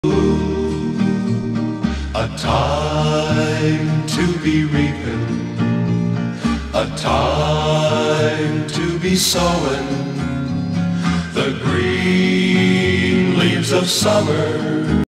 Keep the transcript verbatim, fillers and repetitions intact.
A time to be reaping, a time to be sowing the green leaves of summer.